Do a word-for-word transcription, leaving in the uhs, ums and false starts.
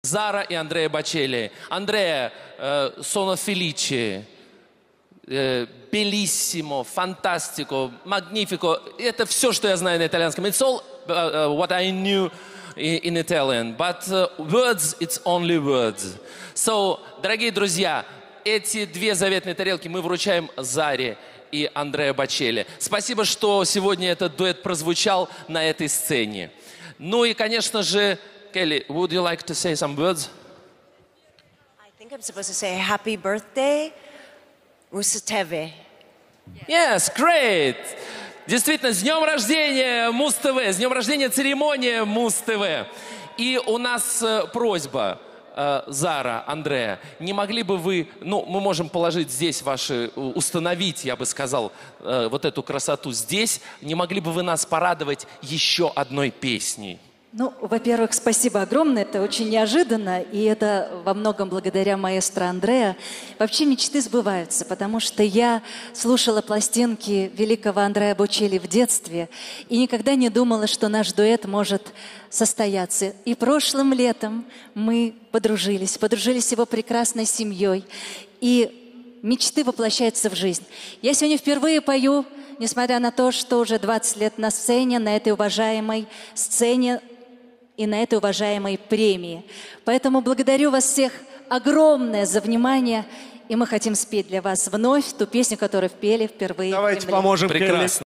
Зара и Андреа Бочелли. Андреа, э, sono felice, э, bellissimo, fantastico, magnifico. Это все, что я знаю на итальянском. It's all uh, uh, what I knew in, in Italian. But uh, words, it's only words. So, дорогие друзья, эти две заветные тарелки мы вручаем Заре и Андреа Бочелли. Спасибо, что сегодня этот дуэт прозвучал на этой сцене. Ну и, конечно же, Kelly, would you like to say some words? I think I'm supposed to say happy birthday, Муз-ТВ. Yes, great! Действительно, с днем рождения Муз-ТВ, с днем рождения церемония Муз-ТВ. И у нас э, просьба, э, Зара, Андреа, не могли бы вы, ну, мы можем положить здесь ваши, установить, я бы сказал, э, вот эту красоту здесь, не могли бы вы нас порадовать еще одной песней? Ну, во-первых, спасибо огромное, это очень неожиданно, и это во многом благодаря маэстро Андреа. Вообще мечты сбываются, потому что я слушала пластинки великого Андреа Бочелли в детстве и никогда не думала, что наш дуэт может состояться. И прошлым летом мы подружились, подружились с его прекрасной семьей, и мечты воплощаются в жизнь. Я сегодня впервые пою, несмотря на то, что уже двадцать лет на сцене, на этой уважаемой сцене, и на этой уважаемой премии. Поэтому благодарю вас всех огромное за внимание. И мы хотим спеть для вас вновь ту песню, которую пели впервые. Давайте поможем Келли.